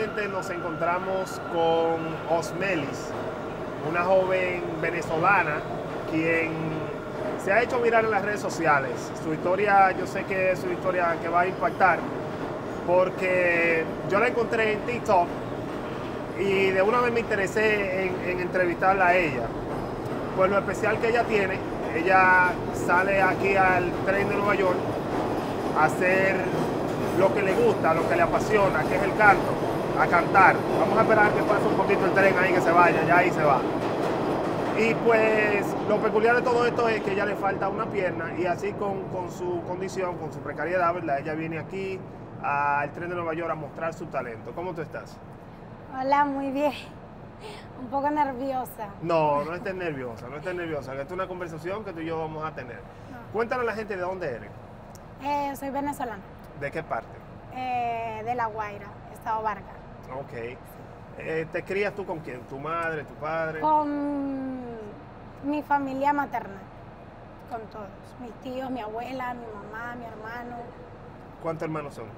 recientemente nos encontramos con Osmelis, una joven venezolana quien se ha hecho viral en las redes sociales. Su historia, yo sé que es una historia que va a impactar, porque yo la encontré en TikTok y de una vez me interesé en entrevistarla a ella. Pues lo especial que ella tiene, ella sale aquí al tren de Nueva York a hacer lo que le gusta, lo que le apasiona, que es el canto, a cantar. Vamos a esperar que pase un poquito el tren ahí, que se vaya, ya ahí se va. Y pues lo peculiar de todo esto es que ella le falta una pierna y así con su condición, con su precariedad, ¿verdad? Ella viene aquí al tren de Nueva York a mostrar su talento. ¿Cómo tú estás? Hola, muy bien. Un poco nerviosa. No, no estés nerviosa, no estés nerviosa, que esta es una conversación que tú y yo vamos a tener. No. Cuéntale a la gente de dónde eres. Soy venezolana, ¿De qué parte? de La Guaira, Estado Vargas. Ok. ¿Te crías tú con quién? ¿Tu madre, tu padre? Con mi familia materna, con todos. Mis tíos, mi abuela, mi mamá, mi hermano. ¿Cuántos hermanos son?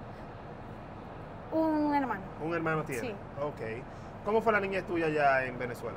Un hermano. ¿Un hermano tiene? Sí. Ok. ¿Cómo fue la niñez tuya allá en Venezuela?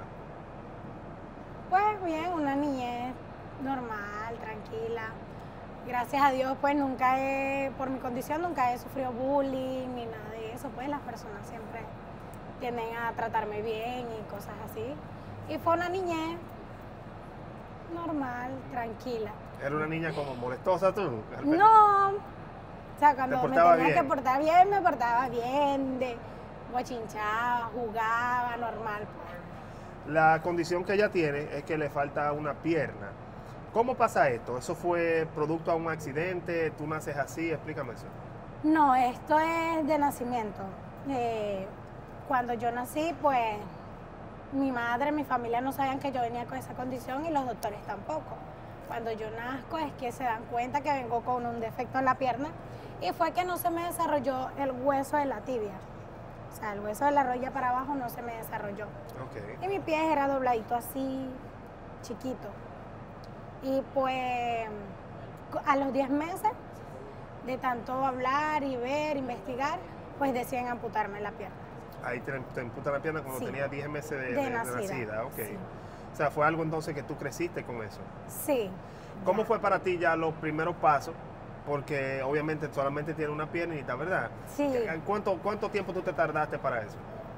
Pues bien, una niñez normal, tranquila. Gracias a Dios, pues por mi condición nunca he sufrido bullying ni nada de eso. Pues las personas siempre tienden a tratarme bien y cosas así. Y fue una niñez normal, tranquila. ¿Era una niña como molestosa tú? No, o sea, cuando me portabas tenía bien? que portar bien, me portaba bien, bochinchaba, jugaba, normal. Pues. La condición que ella tiene es que le falta una pierna. ¿Cómo pasa esto? ¿Eso fue producto de un accidente? ¿Tú naces así? Explícame eso. No, esto es de nacimiento. Cuando yo nací, pues mi madre, mi familia no sabían que yo venía con esa condición y los doctores tampoco. Cuando yo nazco es que se dan cuenta que vengo con un defecto en la pierna y fue que no se me desarrolló el hueso de la tibia. O sea, el hueso de la rodilla para abajo no se me desarrolló. Ok. Y mi pie era dobladito así, chiquito. Y pues a los 10 meses de tanto hablar y ver, investigar, pues deciden amputarme la pierna. Ahí te amputan la pierna cuando Sí. tenías 10 meses De nacida. Ok. Sí. O sea, fue algo entonces que tú creciste con eso. Sí. ¿Cómo Ya. fue para ti ya los primeros pasos? Porque obviamente solamente tiene una piernita, ¿verdad? Sí. ¿Cuánto tiempo tú te tardaste para eso?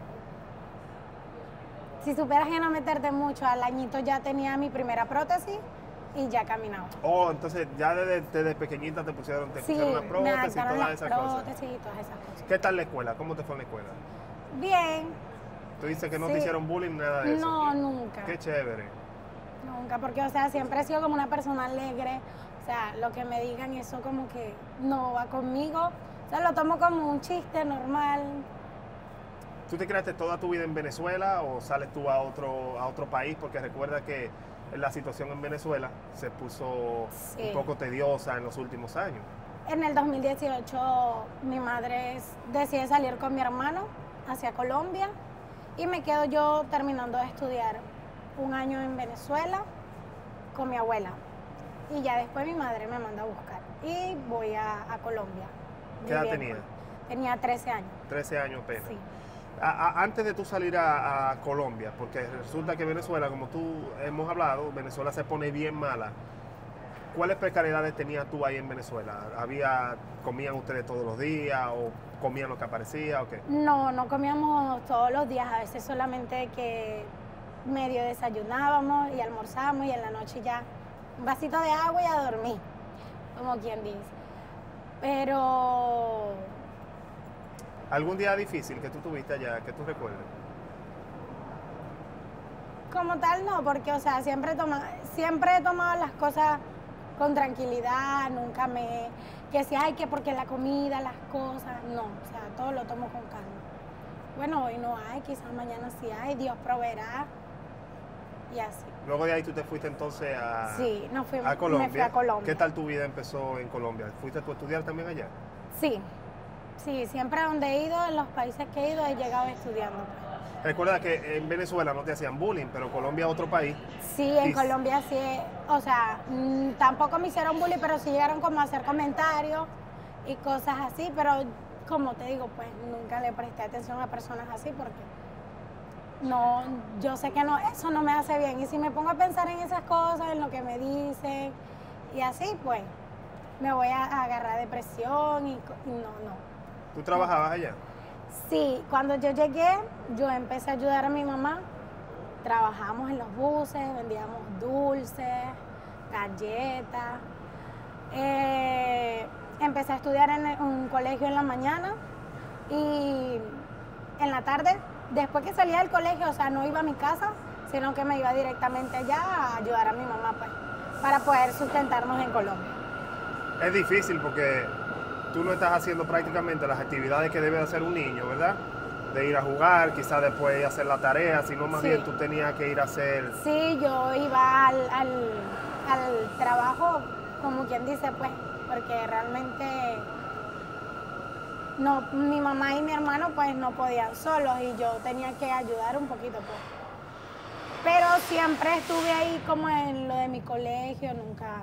Si supieras que no meterte mucho, al añito ya tenía mi primera prótesis y ya caminaba. Oh, entonces ya desde pequeñita te pusieron una me prótesis y adaptaron todas las esas cosas. prótesis y todas esas cosas. ¿Qué tal la escuela? ¿Cómo te fue en la escuela? Bien. Tú dices que no Sí. te hicieron bullying, nada de eso. No, nunca. Qué chévere. Nunca, porque, o sea, siempre he sido como una persona alegre. O sea, lo que me digan, eso como que no va conmigo. O sea, lo tomo como un chiste normal. ¿Tú te creaste toda tu vida en Venezuela o sales tú a otro país? Porque recuerda que la situación en Venezuela se puso Sí. un poco tediosa en los últimos años. En el 2018 mi madre decide salir con mi hermano hacia Colombia y me quedo yo terminando de estudiar un año en Venezuela con mi abuela. Y ya después mi madre me manda a buscar y voy a Colombia. ¿Qué edad Viví en tenía? Tenía 13 años. 13 años apenas. Sí. Antes de tú salir a Colombia, porque resulta que Venezuela, como tú hemos hablado, Venezuela se pone bien mala. ¿Cuáles precariedades tenías tú ahí en Venezuela? ¿Comían ustedes todos los días o comían lo que aparecía o qué? No, no comíamos todos los días, a veces solamente que medio desayunábamos y almorzábamos y en la noche ya un vasito de agua y a dormir, como quien dice. Pero ¿Algún día difícil que tú tuviste allá, que tú recuerdes? como tal no, porque o sea, siempre he tomado las cosas con tranquilidad, nunca que si hay que porque la comida, las cosas, no, o sea, todo lo tomo con calma. Bueno, hoy no hay, quizás mañana sí hay, Dios proveerá y así. Luego de ahí tú te fuiste entonces Sí, a Colombia. me fui a Colombia. ¿Qué tal tu vida empezó en Colombia? ¿Fuiste tú a estudiar también allá? Sí, sí, siempre donde he ido, en los países que he ido, he llegado estudiando. Recuerda que en Venezuela no te hacían bullying, pero Colombia es otro país. Sí, en Y- Colombia sí, o sea, tampoco me hicieron bullying, pero sí llegaron como a hacer comentarios y cosas así, pero como te digo, pues nunca le presté atención a personas así porque no, yo sé que no, eso no me hace bien. Y si me pongo a pensar en esas cosas, en lo que me dicen y así, pues me voy a agarrar depresión y no. ¿Tú trabajabas allá? Sí, cuando yo llegué, yo empecé a ayudar a mi mamá. Trabajamos en los buses, vendíamos dulces, galletas. Empecé a estudiar en un colegio en la mañana y en la tarde, después que salía del colegio, o sea, no iba a mi casa, sino que me iba directamente allá a ayudar a mi mamá, pues, para poder sustentarnos en Colombia. Es difícil porque tú no estás haciendo prácticamente las actividades que debe hacer un niño, ¿verdad? De ir a jugar, quizás después ir a hacer la tarea, sino más bien tú tenías que ir a hacer... Sí, yo iba al trabajo, como quien dice, pues, porque realmente no, mi mamá y mi hermano pues no podían solos y yo tenía que ayudar un poquito, pues. Pero siempre estuve ahí como en lo de mi colegio, nunca...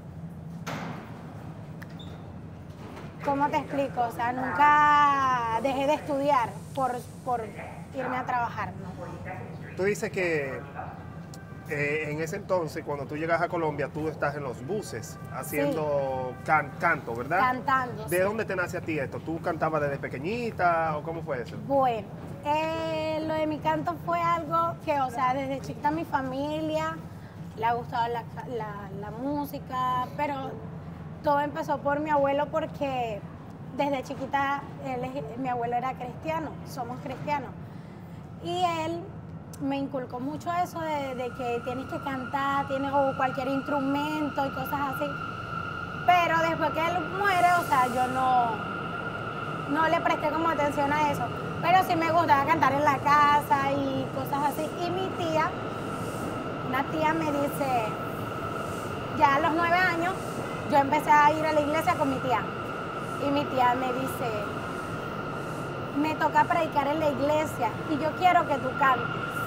¿Cómo te explico? O sea, nunca dejé de estudiar por irme a trabajar, ¿no? Tú dices que en ese entonces, cuando tú llegas a Colombia, tú estás en los buses haciendo canto, ¿verdad? Cantando. ¿De dónde te nace a ti esto? ¿Tú cantabas desde pequeñita o cómo fue eso? Bueno, lo de mi canto fue algo que, o sea, desde chiquita mi familia le ha gustado la música, pero todo empezó por mi abuelo porque desde chiquita mi abuelo era cristiano, somos cristianos. Y él me inculcó mucho eso de que tienes que cantar, o cualquier instrumento y cosas así. Pero después que él muere, o sea, yo no le presté como atención a eso. Pero sí me gustaba cantar en la casa y cosas así. Y una tía me dice, ya a los 9 años, yo empecé a ir a la iglesia con mi tía. Y mi tía me dice, me toca predicar en la iglesia y yo quiero que tú cantes.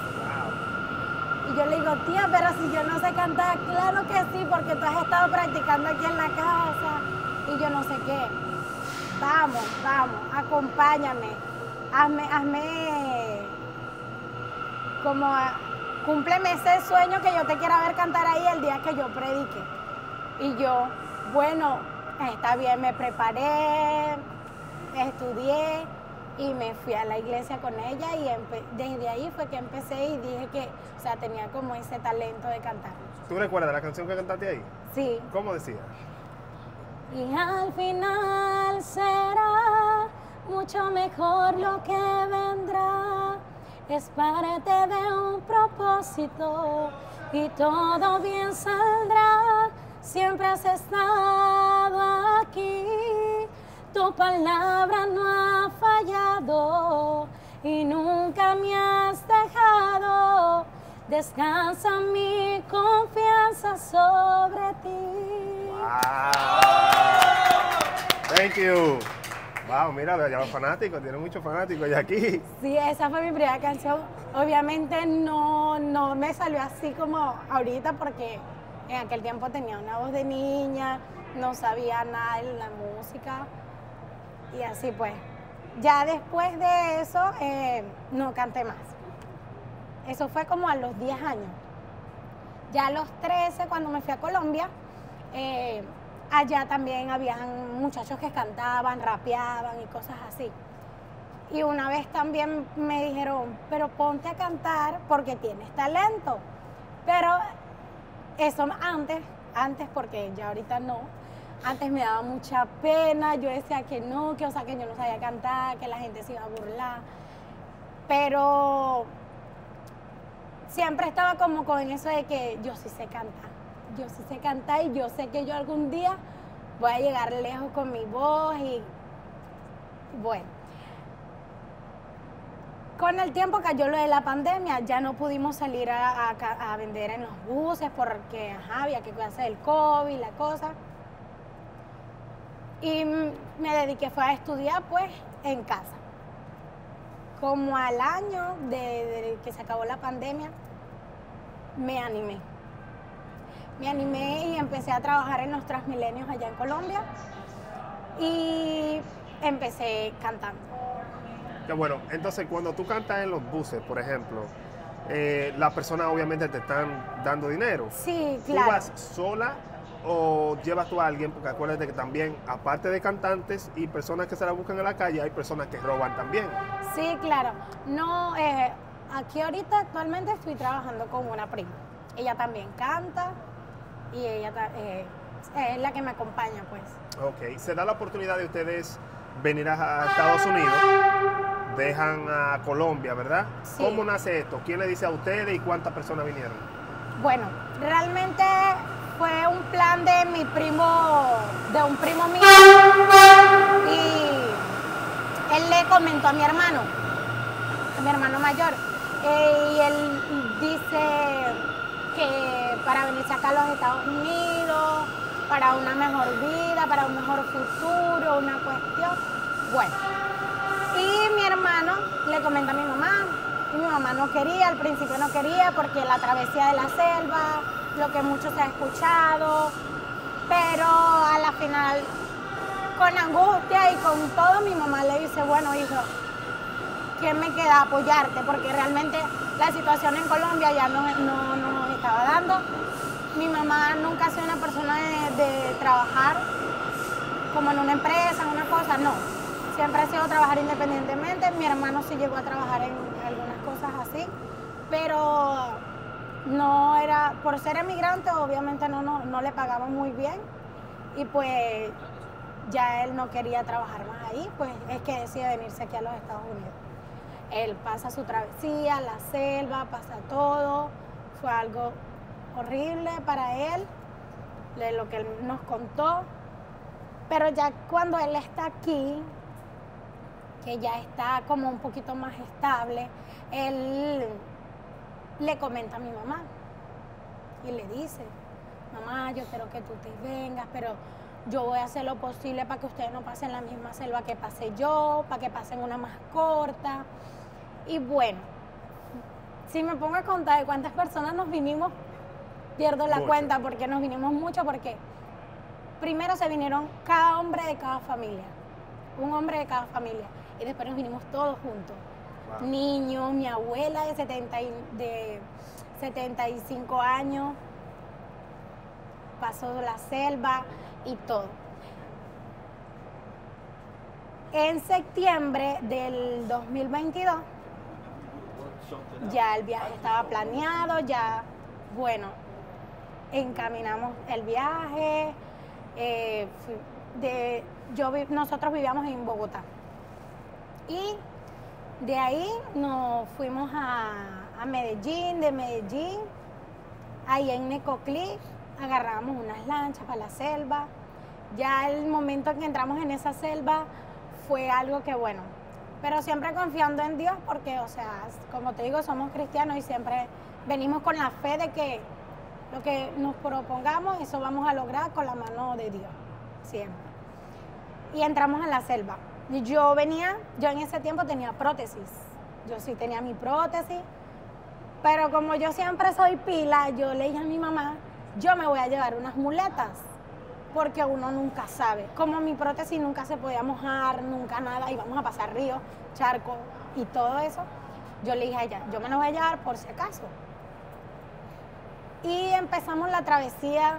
Y yo le digo, tía, pero si yo no sé cantar, claro que sí, porque tú has estado practicando aquí en la casa y yo no sé qué. Vamos, acompáñame, hazme como, cúmpleme ese sueño que yo te quiera ver cantar ahí el día que yo predique. Y yo, bueno, está bien, me preparé, estudié y me fui a la iglesia con ella y desde ahí fue que empecé y dije que, o sea, tenía como ese talento de cantar. ¿Tú recuerdas la canción que cantaste ahí? Sí. ¿Cómo decía? Y al final será mucho mejor lo que vendrá, es parte de un propósito y todo bien saldrá. Siempre has estado aquí, tu palabra no ha fallado y nunca me has dejado. Descansa mi confianza sobre ti. Wow. Thank you. Wow, mira, ya los fanáticos, tienen muchos fanáticos ya aquí. Sí, esa fue mi primera canción. Obviamente no me salió así como ahorita porque en aquel tiempo tenía una voz de niña, no sabía nada de la música y así pues. Ya después de eso no canté más. Eso fue como a los 10 años. Ya a los 13, cuando me fui a Colombia, allá también habían muchachos que cantaban, rapeaban y cosas así. Y una vez también me dijeron, pero ponte a cantar porque tienes talento. Pero eso antes porque ya ahorita no, antes me daba mucha pena, yo decía que no, que o sea que yo no sabía cantar, que la gente se iba a burlar, pero siempre estaba como con eso de que yo sí sé cantar y yo sé que yo algún día voy a llegar lejos con mi voz y bueno. Con el tiempo cayó lo de la pandemia, ya no pudimos salir a vender en los buses porque había que cuidarse del COVID, la cosa. Y me dediqué fue a estudiar pues en casa. Como al año de que se acabó la pandemia, me animé. Me animé y empecé a trabajar en los Transmilenios allá en Colombia. Y empecé cantando. Qué bueno, entonces cuando tú cantas en los buses, por ejemplo, las personas obviamente te están dando dinero. Sí, ¿Tú claro. vas sola o llevas tú a alguien? Porque acuérdate que también, aparte de cantantes y personas que se la buscan en la calle, hay personas que roban también. Sí, claro. No, aquí ahorita actualmente estoy trabajando con una prima. Ella también canta y ella es la que me acompaña, pues. Ok, se da la oportunidad de ustedes venir a Estados Unidos, dejan a Colombia, ¿verdad? Sí. ¿Cómo nace esto? ¿Quién le dice a ustedes y cuántas personas vinieron? Bueno, realmente fue un plan de mi primo, de un primo mío, y él le comentó a mi hermano mayor, y él dice que para venirse acá a los Estados Unidos, para una mejor vida, para un mejor futuro, una cuestión. Bueno, y mi hermano le comenta a mi mamá, y mi mamá no quería, al principio no quería, porque la travesía de la selva, lo que mucho se ha escuchado, pero a la final, con angustia y con todo, mi mamá le dice, bueno, hijo, ¿qué me queda? Apoyarte, porque realmente la situación en Colombia ya no nos estaba dando. Mi mamá nunca ha sido una persona de trabajar como en una empresa, en una cosa, no. Siempre ha sido trabajar independientemente. Mi hermano sí llegó a trabajar en algunas cosas así, pero no era, por ser emigrante, obviamente no le pagaban muy bien, y pues ya él no quería trabajar más ahí, pues es que decide venirse aquí a los Estados Unidos. Él pasa su travesía, la selva, pasa todo, fue algo horrible para él, de lo que él nos contó, pero ya cuando él está aquí, que ya está como un poquito más estable, él le comenta a mi mamá y le dice, mamá, yo quiero que tú te vengas, pero yo voy a hacer lo posible para que ustedes no pasen la misma selva que pasé yo, para que pasen una más corta. Y bueno, si me pongo a contar de cuántas personas nos vinimos, pierdo la cuenta, porque nos vinimos mucho, porque primero se vinieron cada hombre de cada familia, un hombre de cada familia, y después nos vinimos todos juntos. Wow. Niños, mi abuela de 75 años, pasó la selva y todo. En septiembre del 2022, ya el viaje estaba planeado, ya, bueno, encaminamos el viaje. Nosotros vivíamos en Bogotá, y de ahí nos fuimos a Medellín, de Medellín, ahí en Necoclí, agarramos unas lanchas para la selva. Ya el momento en que entramos en esa selva fue algo que, bueno, pero siempre confiando en Dios, porque, o sea, como te digo, somos cristianos y siempre venimos con la fe de que lo que nos propongamos, eso vamos a lograr con la mano de Dios, siempre. Y entramos a la selva. Yo en ese tiempo tenía prótesis, yo sí tenía mi prótesis, pero como yo siempre soy pila, yo le dije a mi mamá, yo me voy a llevar unas muletas, porque uno nunca sabe. Como mi prótesis nunca se podía mojar, nunca nada, íbamos a pasar ríos, charcos y todo eso, yo le dije a ella, yo me las voy a llevar por si acaso. Y empezamos la travesía.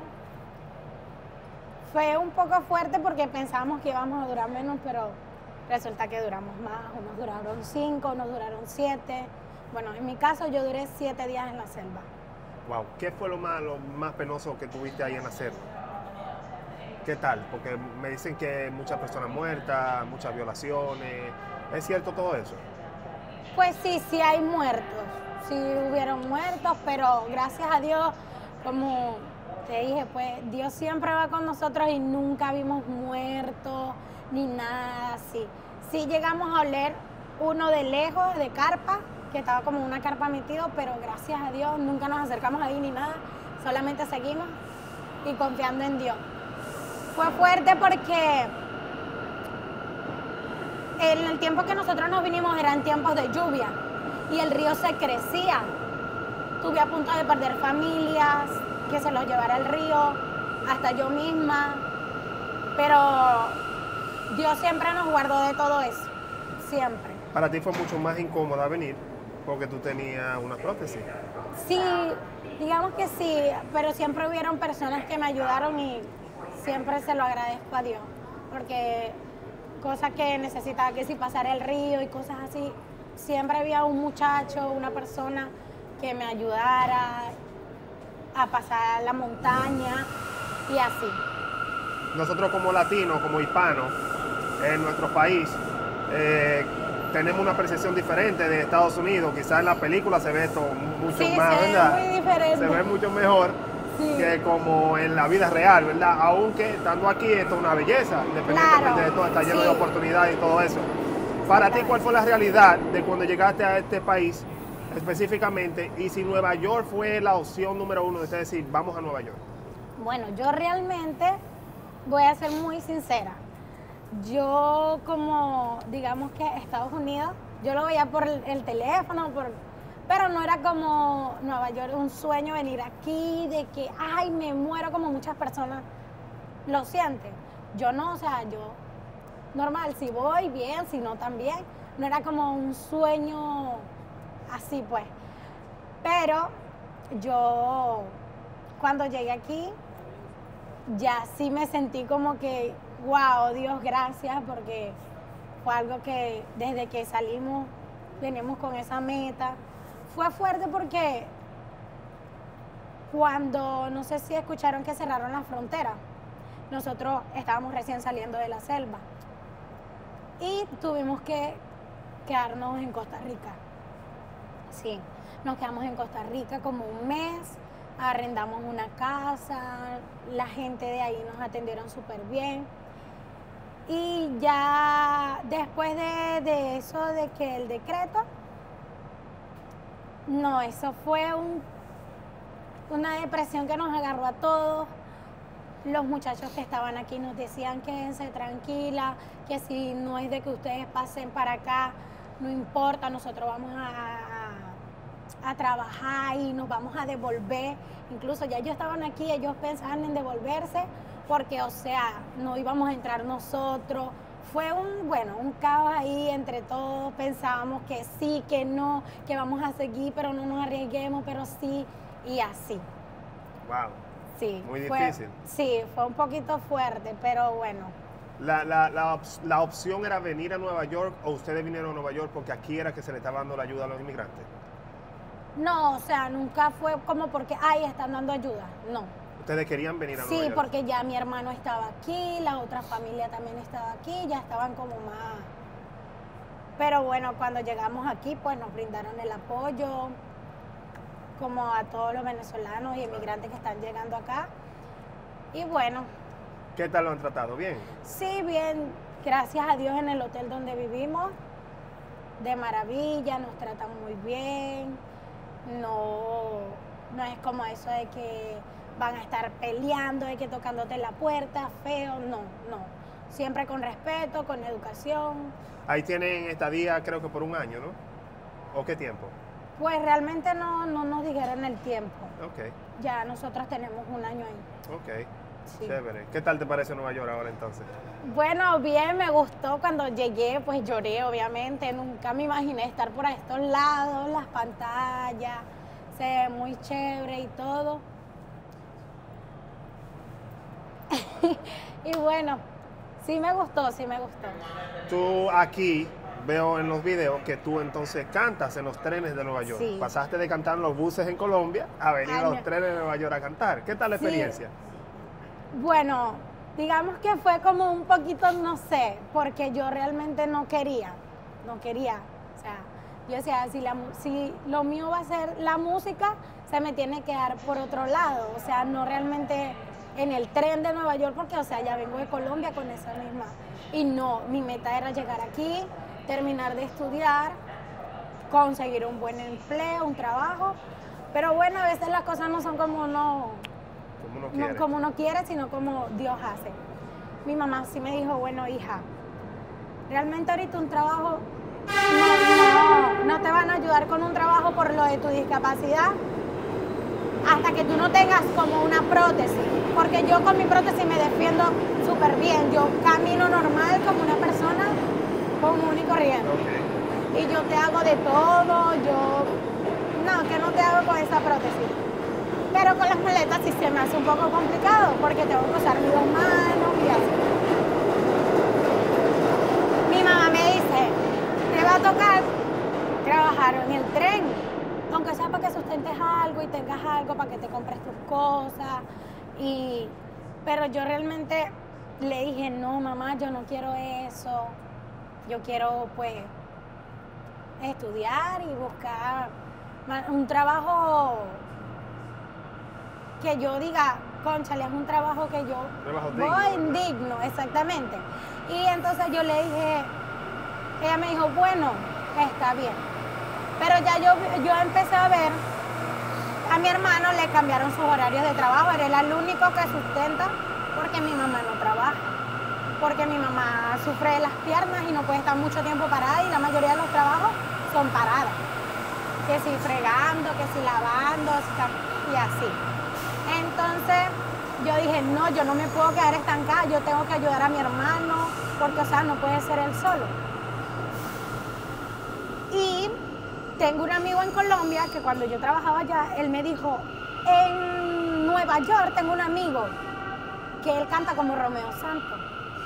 Fue un poco fuerte porque pensábamos que íbamos a durar menos, pero resulta que duramos más. Unos duraron 5, unos duraron 7. Bueno, en mi caso yo duré 7 días en la selva. Wow, ¿qué fue lo más penoso que tuviste ahí en la selva? ¿Qué tal? Porque me dicen que muchas personas muertas, muchas violaciones. ¿Es cierto todo eso? Pues sí, sí hay muertos. Sí hubieron muertos, pero gracias a Dios, como te dije, pues Dios siempre va con nosotros y nunca vimos muertos ni nada así. Sí llegamos a oler uno de lejos, de carpa, que estaba como una carpa metido, pero gracias a Dios nunca nos acercamos ahí ni nada, solamente seguimos y confiando en Dios. Fue fuerte porque en el tiempo que nosotros nos vinimos eran tiempos de lluvia y el río se crecía. Estuve a punto de perder familias, que se los llevara el río, hasta yo misma, pero Dios siempre nos guardó de todo eso, siempre. Para ti fue mucho más incómoda venir porque tú tenías una prótesis. Sí, digamos que sí, pero siempre hubieron personas que me ayudaron y siempre se lo agradezco a Dios, porque cosas que necesitaba, que si pasar el río y cosas así, siempre había un muchacho, una persona que me ayudara a pasar la montaña y así. Nosotros como latinos, como hispanos, en nuestro país, tenemos una percepción diferente de Estados Unidos. Quizás en la película se ve esto mucho más, ¿verdad? Muy diferente. Se ve mucho mejor que como en la vida real, ¿verdad? Aunque estando aquí esto es una belleza, independientemente de todo, está lleno de oportunidades y todo eso. Para ti, ¿cuál fue la realidad de cuando llegaste a este país específicamente? Y si Nueva York fue la opción número uno de decir, vamos a Nueva York. Bueno, yo realmente voy a ser muy sincera. Yo como, digamos que Estados Unidos, yo lo veía por el teléfono, pero no era como Nueva York, un sueño venir aquí, de que, ay, me muero como muchas personas lo sienten. Yo no, o sea, yo normal, si voy bien, si no también. No era como un sueño así pues. Pero yo cuando llegué aquí ya sí me sentí como que, wow, Dios, gracias, porque fue algo que desde que salimos venimos con esa meta. Fue fuerte porque cuando, no sé si escucharon que cerraron la frontera, nosotros estábamos recién saliendo de la selva y tuvimos que quedarnos en Costa Rica. Sí, nos quedamos en Costa Rica como un mes, arrendamos una casa, la gente de ahí nos atendieron súper bien. Y ya después de eso, de que el decreto, no, eso fue una depresión que nos agarró a todos. Los muchachos que estaban aquí nos decían, quédense tranquila, que si no es de que ustedes pasen para acá, no importa, nosotros vamos a trabajar y nos vamos a devolver. Incluso ya ellos estaban aquí, ellos pensaban en devolverse porque, o sea, no íbamos a entrar nosotros. Fue un caos ahí entre todos. Pensábamos que sí, que no, que vamos a seguir, pero no nos arriesguemos, pero sí, y así. Wow. Sí. Muy difícil. Sí, fue un poquito fuerte, pero bueno. ¿La opción era venir a Nueva York o ustedes vinieron a Nueva York porque aquí era que se le estaba dando la ayuda a los inmigrantes? No, o sea, nunca fue como porque, ay, están dando ayuda. No. ¿Ustedes querían venir a Nueva York? Sí, porque ya mi hermano estaba aquí, la otra familia también estaba aquí, ya estaban como más. Pero bueno, cuando llegamos aquí, pues nos brindaron el apoyo, como a todos los venezolanos y inmigrantes que están llegando acá. Y bueno. ¿Qué tal lo han tratado? ¿Bien? Sí, bien. Gracias a Dios en el hotel donde vivimos, de maravilla, nos tratan muy bien. No es como eso de que van a estar peleando, de que tocándote la puerta, feo, no. Siempre con respeto, con educación. Ahí tienen estadía creo que por un año, ¿no? ¿O qué tiempo? Pues realmente no nos dijeron el tiempo. Ok. Ya nosotros tenemos un año ahí. Ok, sí. Chévere. ¿Qué tal te parece Nueva York ahora entonces? Bueno, bien, me gustó. Cuando llegué, pues lloré, obviamente. Nunca me imaginé estar por estos lados, las pantallas, se ve muy chévere y todo. Y bueno, sí me gustó. Tú aquí veo en los videos que tú entonces cantas en los trenes de Nueva York. Sí. Pasaste de cantar en los buses en Colombia a venir a los trenes de Nueva York a cantar. ¿Qué tal la experiencia? Bueno, digamos que fue como un poquito, no sé, porque yo realmente no quería. O sea, yo decía, si lo mío va a ser la música, se me tiene que dar por otro lado. O sea, no realmente en el tren de Nueva York, porque, o sea, ya vengo de Colombia con esa misma. Y no, mi meta era llegar aquí, terminar de estudiar, conseguir un buen empleo, un trabajo. Pero bueno, a veces las cosas no son como uno quiere, sino como Dios hace. Mi mamá sí me dijo, bueno, hija, realmente ahorita un trabajo, no te van a ayudar con un trabajo por lo de tu discapacidad hasta que tú no tengas como una prótesis. Porque yo con mi prótesis me defiendo súper súper bien. Yo camino normal como una persona común y corriente. Ok. Y yo te hago de todo, no, que no te hago con esa prótesis. Pero con las muletas sí se me hace un poco complicado porque tengo que usar mis 2 manos y así. Mi mamá me dice, te va a tocar trabajar en el tren, aunque sea para que sustentes algo y tengas algo para que te compres tus cosas. Pero yo realmente le dije, no mamá, yo no quiero eso. Yo quiero pues estudiar y buscar un trabajo que yo diga, cónchale, es un trabajo que yo voy digno, exactamente. Y entonces yo le dije, ella me dijo, bueno, está bien. Pero ya yo empecé a ver, a mi hermano le cambiaron sus horarios de trabajo, él era el único que sustenta porque mi mamá no trabaja. Porque mi mamá sufre de las piernas y no puede estar mucho tiempo parada y la mayoría de los trabajos son paradas. Que si fregando, que si lavando y así. Entonces yo dije, no, yo no me puedo quedar estancada, yo tengo que ayudar a mi hermano, porque o sea, no puede ser él solo. Y tengo un amigo en Colombia que cuando yo trabajaba allá, él me dijo, en Nueva York tengo un amigo que él canta como Romeo Santos.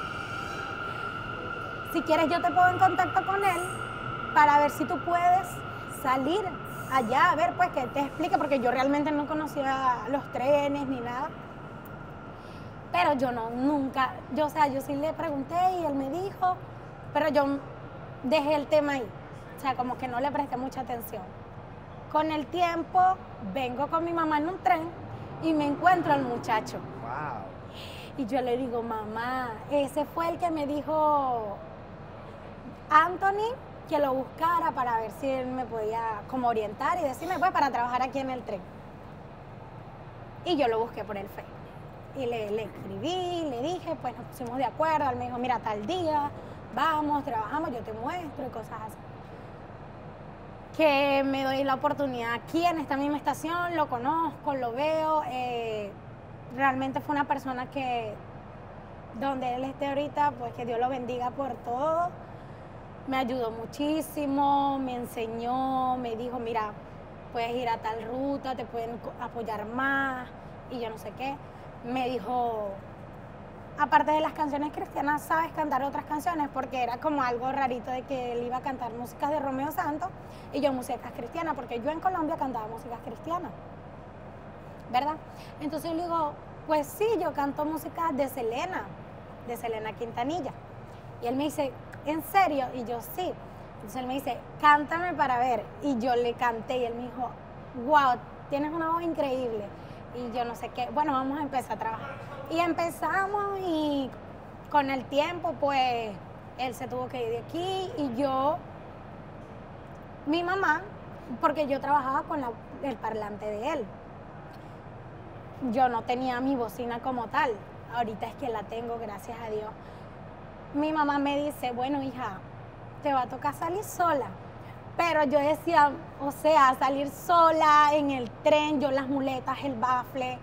Si quieres yo te pongo en contacto con él para ver si tú puedes salir allá, a ver pues que te explique, porque yo realmente no conocía los trenes ni nada. Pero yo nunca, o sea, yo sí le pregunté y él me dijo, pero yo dejé el tema ahí. O sea, como que no le presté mucha atención. Con el tiempo, vengo con mi mamá en un tren y me encuentro al muchacho. Wow. Y yo le digo, mamá, ese fue el que me dijo Anthony que lo buscara para ver si él me podía como orientar y decirme, pues, para trabajar aquí en el tren. Y yo lo busqué por el Facebook. Y le escribí, le dije, pues nos pusimos de acuerdo. Él me dijo, mira, tal día, vamos, trabajamos, yo te muestro y cosas así. Que me doy la oportunidad aquí en esta misma estación, lo conozco, lo veo. Realmente fue una persona que, donde él esté ahorita, pues que Dios lo bendiga por todo. Me ayudó muchísimo, me enseñó, me dijo, mira, puedes ir a tal ruta, te pueden apoyar más y yo no sé qué. Me dijo, aparte de las canciones cristianas, ¿sabes cantar otras canciones? Porque era como algo rarito de que él iba a cantar músicas de Romeo Santos y yo músicas cristianas, porque yo en Colombia cantaba músicas cristianas, ¿verdad? Entonces yo le digo, pues sí, yo canto música de Selena Quintanilla. Y él me dice, ¿en serio? Y yo, sí. Entonces él me dice, cántame para ver. Y yo le canté y él me dijo, wow, tienes una voz increíble. Y yo no sé qué, bueno, vamos a empezar a trabajar. Y empezamos y con el tiempo, pues, él se tuvo que ir de aquí y yo, mi mamá, porque yo trabajaba con el parlante de él. Yo no tenía mi bocina como tal. Ahorita es que la tengo, gracias a Dios. Mi mamá me dice, bueno, hija, te va a tocar salir sola. Pero yo decía, o sea, salir sola en el tren, yo las muletas, el bafle,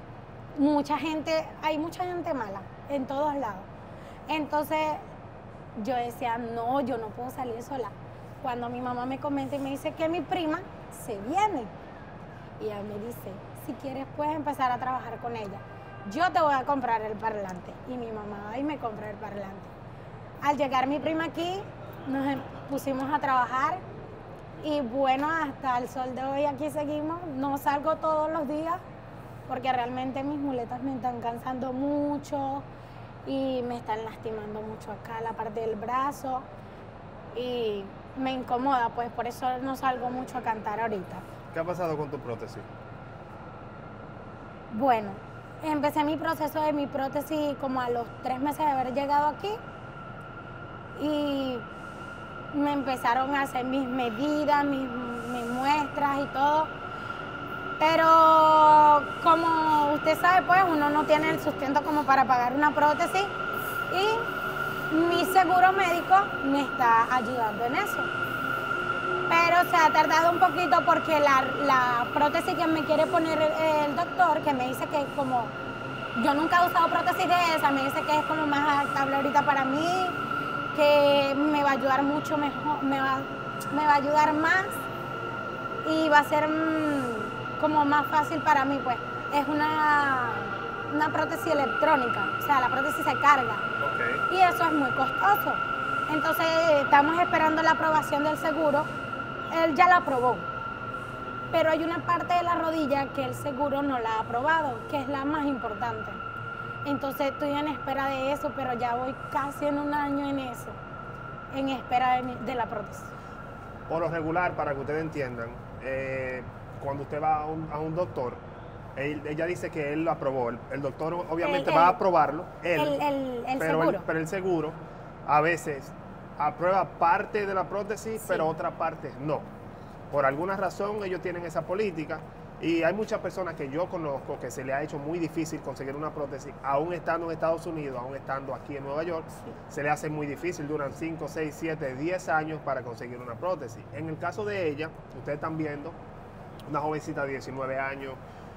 hay mucha gente mala en todos lados. Entonces yo decía, no, yo no puedo salir sola. Cuando mi mamá me comenta y me dice que mi prima se viene. Y ella me dice, si quieres puedes empezar a trabajar con ella. Yo te voy a comprar el parlante. Y mi mamá va y me compra el parlante. Al llegar mi prima aquí, nos pusimos a trabajar. Y bueno, hasta el sol de hoy aquí seguimos. No salgo todos los días porque realmente mis muletas me están cansando mucho y me están lastimando mucho acá la parte del brazo y me incomoda, pues por eso no salgo mucho a cantar ahorita. ¿Qué ha pasado con tu prótesis? Bueno, empecé mi proceso de mi prótesis como a los 3 meses de haber llegado aquí y me empezaron a hacer mis medidas, mis muestras y todo. Pero como usted sabe, pues uno no tiene el sustento como para pagar una prótesis y mi seguro médico me está ayudando en eso. Pero se ha tardado un poquito porque la prótesis que me quiere poner el doctor, que me dice que como yo nunca he usado prótesis de esa, me dice que es como más adaptable ahorita para mí, que me va a ayudar mucho mejor, me va a ayudar más y va a ser como más fácil para mí, pues. Es una prótesis electrónica, o sea, la prótesis se carga. Okay. Y eso es muy costoso. Entonces, estamos esperando la aprobación del seguro. Él ya la aprobó. Pero hay una parte de la rodilla que el seguro no la ha aprobado, que es la más importante. Entonces, estoy en espera de eso, pero ya voy casi en un año en eso, en espera de la prótesis. Por lo regular, para que ustedes entiendan, cuando usted va a un doctor, ella dice que él lo aprobó. El doctor obviamente va a aprobarlo, el pero seguro. Pero el seguro a veces aprueba parte de la prótesis, Sí. pero otra parte no. Por alguna razón ellos tienen esa política y hay muchas personas que yo conozco que se le ha hecho muy difícil conseguir una prótesis, aún estando en Estados Unidos, aún estando aquí en Nueva York, Sí. se le hace muy difícil, duran 5, 6, 7, 10 años para conseguir una prótesis. En el caso de ella, ustedes están viendo una jovencita de 19 años,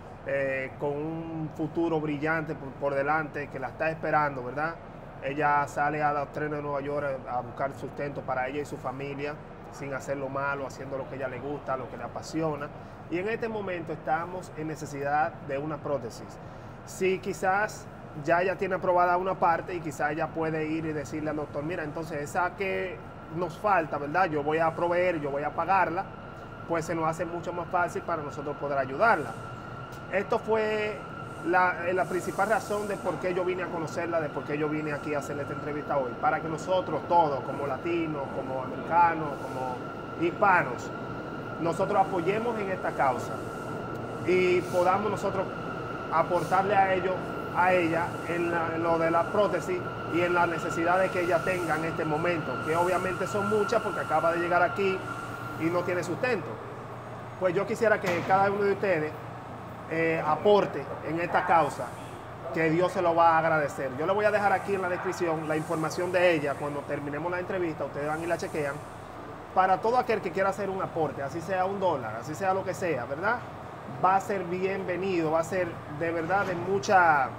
con un futuro brillante por delante, que la está esperando, ¿verdad? Ella sale a los trenes de Nueva York a buscar sustento para ella y su familia, sin hacer lo malo, haciendo lo que a ella le gusta, lo que le apasiona. Y en este momento estamos en necesidad de una prótesis. Si quizás ya ella tiene aprobada una parte y quizás ella puede ir y decirle al doctor, mira, entonces esa que nos falta, ¿verdad? Yo voy a proveer, yo voy a pagarla, pues se nos hace mucho más fácil para nosotros poder ayudarla. Esto fue la principal razón de por qué yo vine a conocerla, de por qué yo vine aquí a hacerle esta entrevista hoy, para que nosotros todos, como latinos, como americanos, como hispanos, nosotros apoyemos en esta causa y podamos nosotros aportarle a ella en lo de la prótesis y en las necesidades que ella tenga en este momento, que obviamente son muchas porque acaba de llegar aquí y no tiene sustento. Pues yo quisiera que cada uno de ustedes aporte en esta causa, que Dios se lo va a agradecer. Yo le voy a dejar aquí en la descripción la información de ella cuando terminemos la entrevista, ustedes van y la chequean, para todo aquel que quiera hacer un aporte, así sea $1, así sea lo que sea, ¿verdad? Va a ser bienvenido, va a ser de verdad de mucha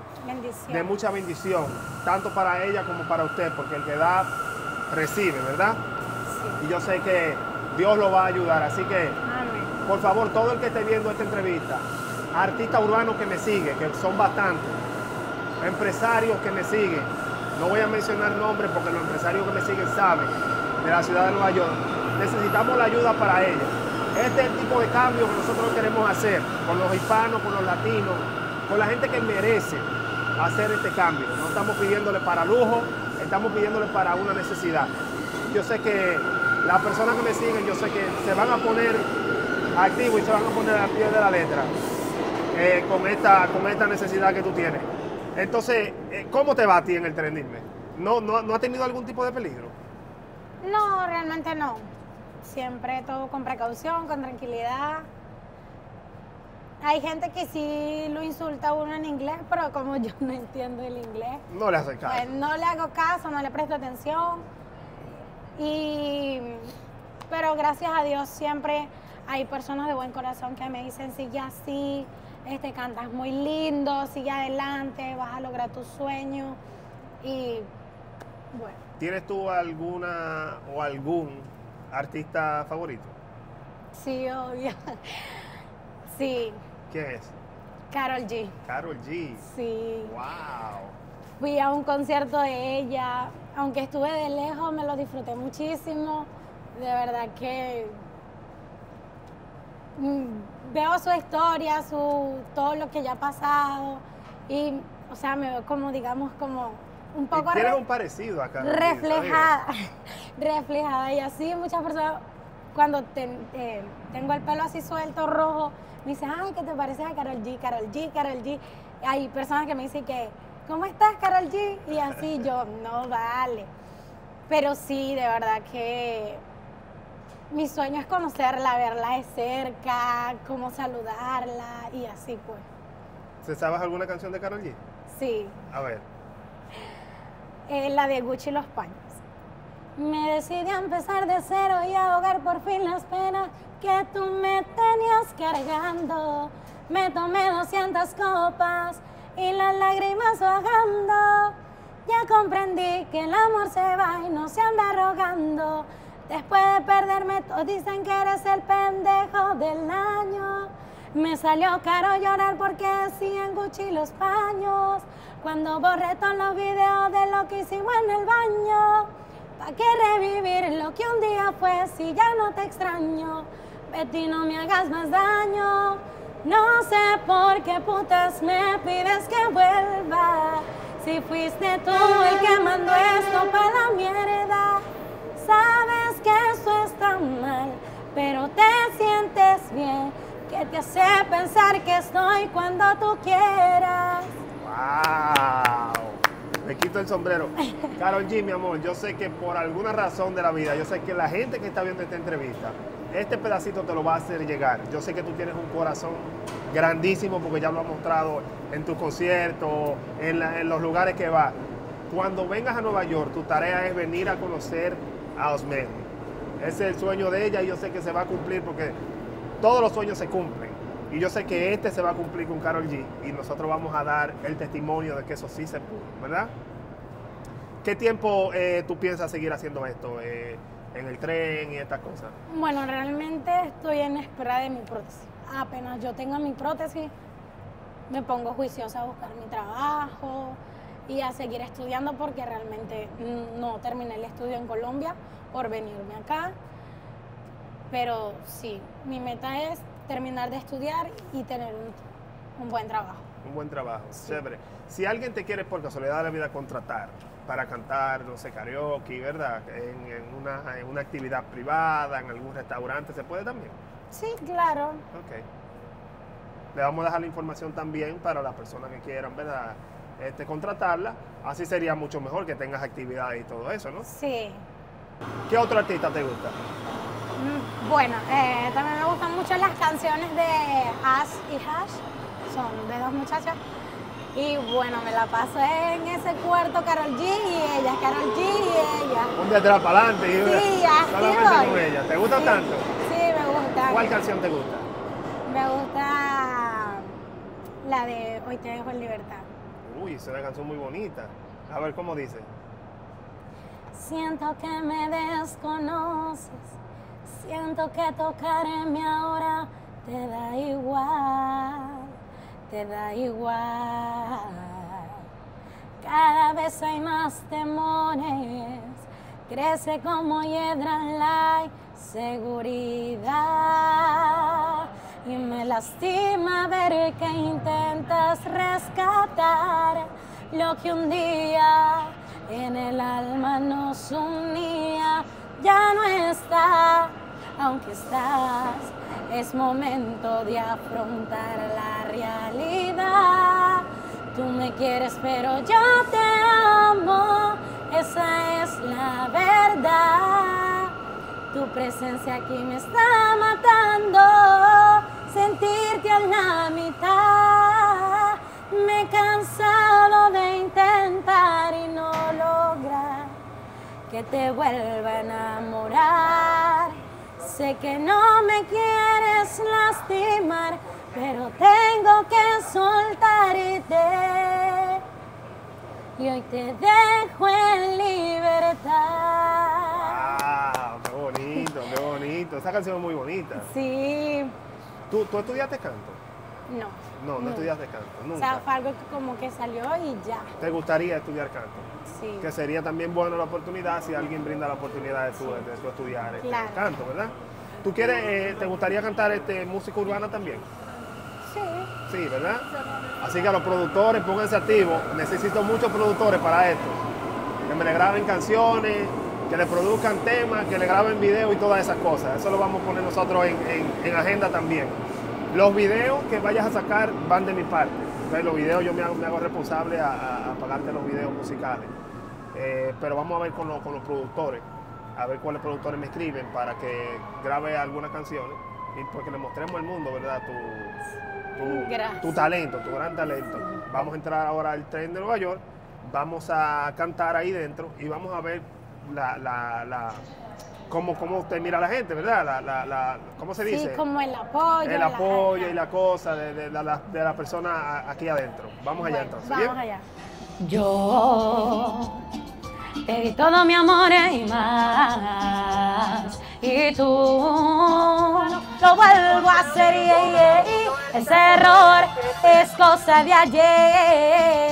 bendición, tanto para ella como para usted, porque el que da, recibe, ¿verdad? Sí. Y yo sé que Dios lo va a ayudar, así que Amén. por favor, todo el que esté viendo esta entrevista, artistas urbanos que me siguen, que son bastantes, empresarios que me siguen, no voy a mencionar nombres porque los empresarios que me siguen saben, de la ciudad de Nueva York, necesitamos la ayuda para ellos. Este es el tipo de cambio que nosotros queremos hacer con los hispanos, con los latinos, con la gente que merece hacer este cambio. No estamos pidiéndole para lujo, estamos pidiéndole para una necesidad. Yo sé que las personas que me siguen, yo sé que se van a poner activos y se van a poner al pie de la letra con esta necesidad que tú tienes. Entonces, ¿cómo te va a ti en el tren? Dime. ¿No ha tenido algún tipo de peligro? No, realmente no. Siempre todo con precaución, con tranquilidad. Hay gente que sí lo insulta a uno en inglés, pero como yo no entiendo el inglés, No le hace caso. pues no le hago caso, no le presto atención. Pero gracias a Dios siempre hay personas de buen corazón que me dicen, sigue así, cantas muy lindo, sigue adelante, vas a lograr tus sueños. Y bueno. ¿Tienes tú alguna o algún artista favorito? Sí, obvio. Sí. ¿Quién es? Karol G. Karol G. Sí. Wow. Fui a un concierto de ella, aunque estuve de lejos, me lo disfruté muchísimo. De verdad que veo su historia, todo lo que ella ha pasado y, o sea, me veo como, digamos, como un poco Tienes un parecido a Karol G, reflejada, reflejada. Y así muchas personas, cuando tengo el pelo así suelto, rojo, me dicen, ay, ¿qué te pareces a Karol G, Karol G, Karol G? Y hay personas que me dicen que, ¿cómo estás, Karol G? Y así yo, no vale. Pero sí, de verdad que mi sueño es conocerla, verla de cerca, cómo saludarla y así pues. ¿Se sabes alguna canción de Karol G? Sí. A ver. La de Gucci y los paños. Me decidí a empezar de cero y ahogar por fin las penas que tú me tenías cargando. Me tomé 200 copas y las lágrimas bajando. Ya comprendí que el amor se va y no se anda rogando. Después de perderme, todos dicen que eres el pendejo del año. Me salió caro llorar porque decían Gucci los paños. Cuando borré todos los videos de lo que hicimos en el baño. ¿Pa' qué revivir lo que un día fue si ya no te extraño? Betty, no me hagas más daño. No sé por qué putas me pides que vuelva. Si fuiste tú el que mandó esto pa' la mierda. Sabes que eso está mal, pero te sientes bien. Que te hace pensar que estoy cuando tú quieras. ¡Wow! Me quito el sombrero. Karol G, mi amor, yo sé que por alguna razón de la vida, yo sé que la gente que está viendo esta entrevista, este pedacito te lo va a hacer llegar. Yo sé que tú tienes un corazón grandísimo porque ya lo has mostrado en tus conciertos, en los lugares que vas. Cuando vengas a Nueva York, tu tarea es venir a conocer a Osmeli. Ese es el sueño de ella y yo sé que se va a cumplir porque todos los sueños se cumplen. Y yo sé que este se va a cumplir con Karol G y nosotros vamos a dar el testimonio de que eso sí se pudo, ¿verdad? ¿Qué tiempo tú piensas seguir haciendo esto? En el tren y estas cosas. Bueno, realmente estoy en espera de mi prótesis. Apenas yo tenga mi prótesis, me pongo juiciosa a buscar mi trabajo y a seguir estudiando porque realmente no terminé el estudio en Colombia por venirme acá. Pero sí, mi meta es terminar de estudiar y tener un buen trabajo. Un buen trabajo, Sí. chévere. Si alguien te quiere por casualidad de la vida contratar para cantar, no sé, karaoke, ¿verdad? En una actividad privada, en algún restaurante, ¿se puede también? Sí, claro. Ok. Le vamos a dejar la información también para las personas que quieran, ¿verdad? Contratarla. Así sería mucho mejor que tengas actividades y todo eso, ¿no? Sí. ¿Qué otro artista te gusta? Bueno, también me gustan mucho las canciones de Ash y Hash, son de dos muchachas. Y bueno, me la paso en ese cuarto Karol G y ella, Karol G y ella. Un de atrás para adelante y Sí, así solamente voy. con ella. ¿Te gusta Sí, tanto? Sí, me gusta. ¿Cuál canción te gusta? Me gusta la de Hoy te dejo en libertad. Uy, es una canción muy bonita. A ver, ¿cómo dice? Siento que me desconoces, siento que tocarme ahora te da igual, te da igual. Cada vez hay más temores, crece como hiedra la inseguridad. Y me lastima ver que intentas rescatar lo que un día en el alma nos unía. Ya no está, aunque estás, es momento de afrontar la realidad. Tú me quieres pero yo te amo, esa es la verdad. Tu presencia aquí me está matando, sentirte a la mitad. Me he cansado de intentar y no lograr que te vuelva a enamorar. Sé que no me quieres lastimar, pero tengo que soltarte. Y hoy te dejo en libertad. ¡Ah! ¡Qué bonito, qué bonito! Esa canción es muy bonita. Sí, ¿Tú estudiaste canto? no. No, no estudiaste canto, O nunca. sea, fue algo que como que salió y ya. ¿Te gustaría estudiar canto? Sí. Que sería también buena la oportunidad si alguien brinda la oportunidad de tu estudiar Claro. canto, ¿verdad? ¿Tú quieres, te gustaría cantar música urbana también? Sí. Sí, ¿verdad? Así que a los productores, pónganse activos. Necesito muchos productores para esto. Que me le graben canciones, que le produzcan temas, que le graben videos y todas esas cosas. Eso lo vamos a poner nosotros en agenda también. Los videos que vayas a sacar van de mi parte. Entonces, los videos yo me hago responsable a pagarte los videos musicales. Pero vamos a ver con los productores, a ver cuáles productores me escriben para que grabe algunas canciones y porque le mostremos al mundo, ¿verdad? Gracias. Tu talento, tu gran talento. Vamos a entrar ahora al tren de Nueva York, vamos a cantar ahí dentro y vamos a ver cómo usted mira a la gente, ¿verdad? ¿Cómo se dice? Sí, como el apoyo. El apoyo y la cosa de la persona aquí adentro. Vamos allá entonces. Vamos ¿bien? allá. Yo te di todo mi amor y más. Y tú lo vuelvo a hacer. Ese error es cosa de ayer.